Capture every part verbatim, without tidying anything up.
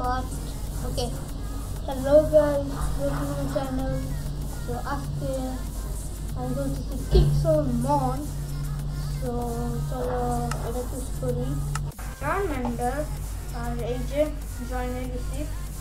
fast. Okay. Hello guys, welcome to my channel. So after I'm going to see Pixelmon. So chalo eta choose kori. Charmander আর এই যে join হয়ে গেছি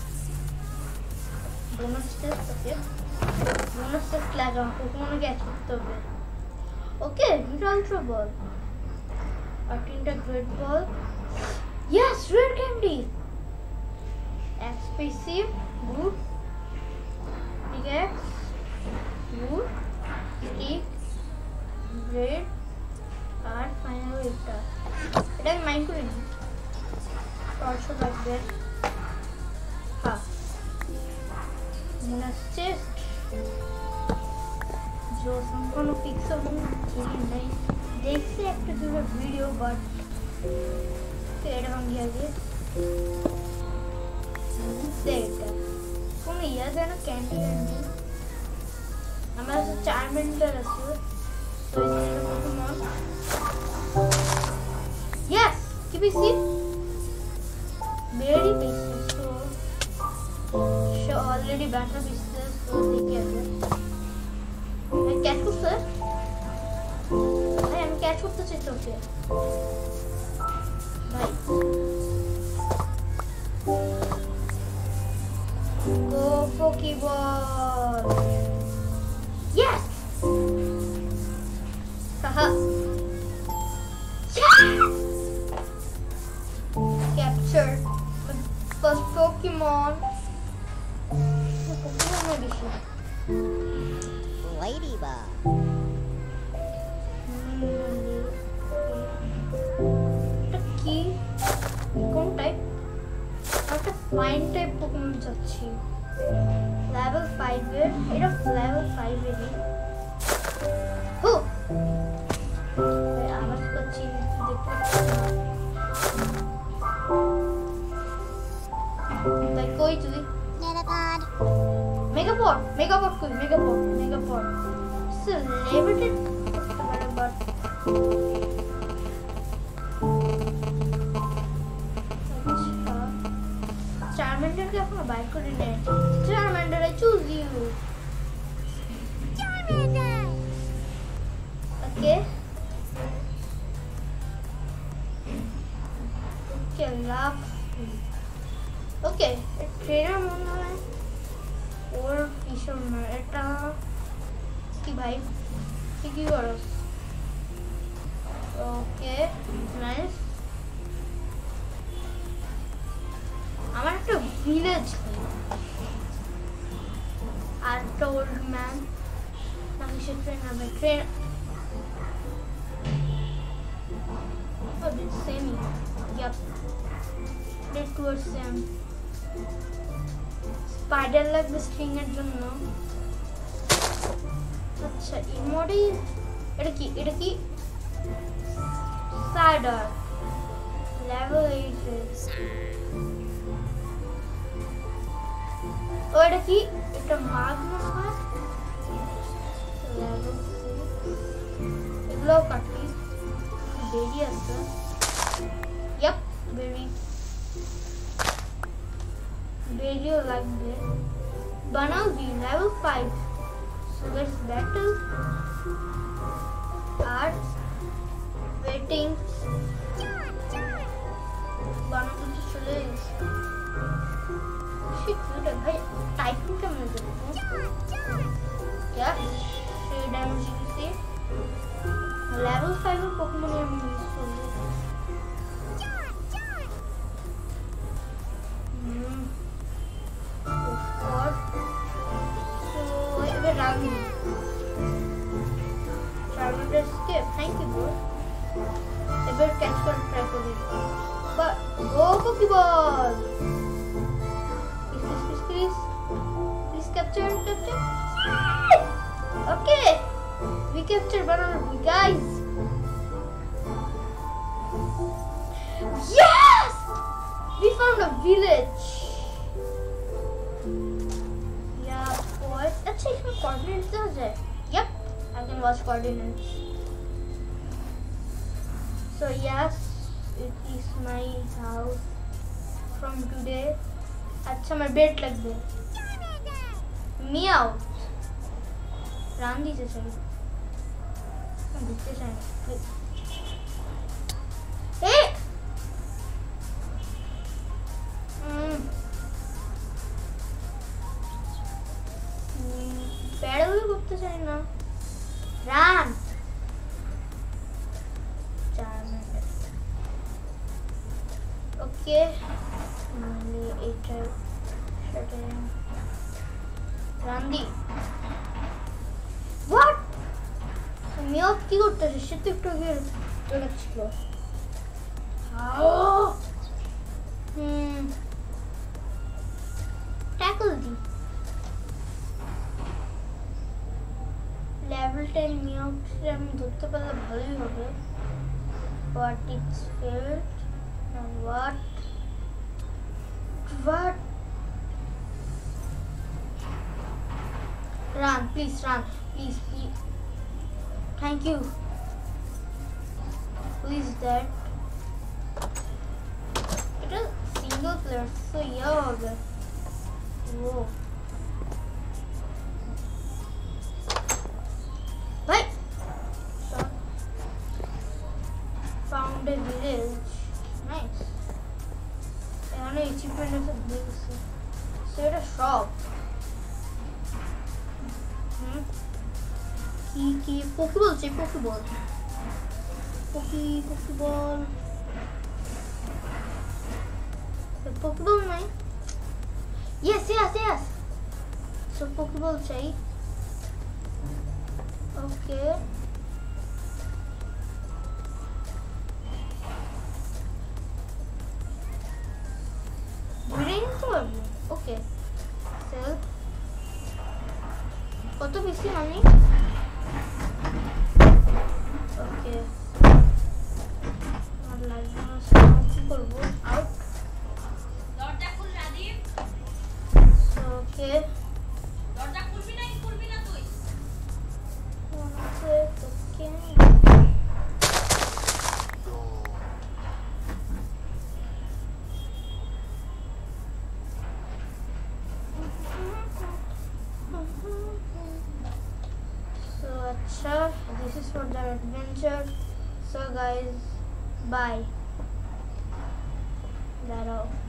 bonus test okay bonus test লাগাম Pokemon catch করতে হবে okay দুটো ultra ball আর তিনটা great ball yes red candy expensive good pickaxe good stick great আর ফাইনাল এটা এটা আমি মাইন্ড করে নিই also like this. Ha. Bonus chest. जो संपूर्ण पिक्सल ठीक नहीं देख से एक्टर जो वीडियो बट तेरे हम गया ये देखा कौन ये जाना कैंडी कैंडी हमारा तो चार्मेंडर है सो तो इसने Pokemon yes keep it see very basic so she already better business so they can I catch up sir I am catch up the chit okay right go Pokeball yes haha yes capture first Pokemon. Pokemon edition. Ladybug. It's a key. Icon type. Not a fine type Pokemon chachi. Level five. It's a level five. Who? I was watching the like koi chuli Metapod. Megapod Megapod koi Megapod Megapod so limited but Charmander ke apna buy kore ne Charmander I choose you Charmander. okay okay love okay trainer মনে হয় ওর কিশোর এটা কি ভাই কি কি করো okay nice আমার একটা ভিলেজ আর একটা ওল্ড ম্যান নাকি সে ট্রেনার ভাই ট্রেন ও this same yup It towards them. Spider leg the string at the no. Acha, emote এটা কি এটা কি Cider level eight ও এটা কি এটা মাগ মনে হয় level six এগুলো কাটি বেরি আছে yep berry video like this. Banauji level five. So let's battle. Arts. Waiting. Banauji chale. Shit, dude, bhai typing ka mujhe. Yeah. Three damage you see. Level five Pokemon are used for this. Charmander escape. Thank you, bro. I better catch for try for it. But go Pokeball. Please, please, please, please. Please capture, capture. Okay. We captured one of you guys. Yes! We found a village. Yeah, boy. Let's check my coordinates. Does it? Yep. I can watch coordinates. So yes, it is my house from today. अच्छा मैं बेट लग गए मियाओ रांदी से चाहिए दिखते चाहिए ए पेड़ भी घूमते चाहिए ना रान चार मिनट ओके एक রান্দি হোয়াট মিয়াও কি করতেছে সে তো একটু আগে চলেছিল hmm tackle the level ten মিয়াওকে আমি ধরতে পারলে ভালোই হবে but it's failed what what Run, please run, please, please. Thank you. Who is that? It is single player, so yeah. Whoa. Wait. Found a village. Nice. I don't know achievement is a big. So it's a shop. কি কি পকেবল চাই পকেবল পকি পকেবল পকেবল নাই yes yes yes so পকেবল চাই ওকে ঘুরে নিতে পারবো ওকে sell কত বেশি আমি ওকে আর লাগবে না কি করবো আউট দরজা খুল রাদীপ ওকে দরজা খুলবি না কি খুলবি না তুই ওকে ওকে So this is for the adventure. So guys, bye. That all.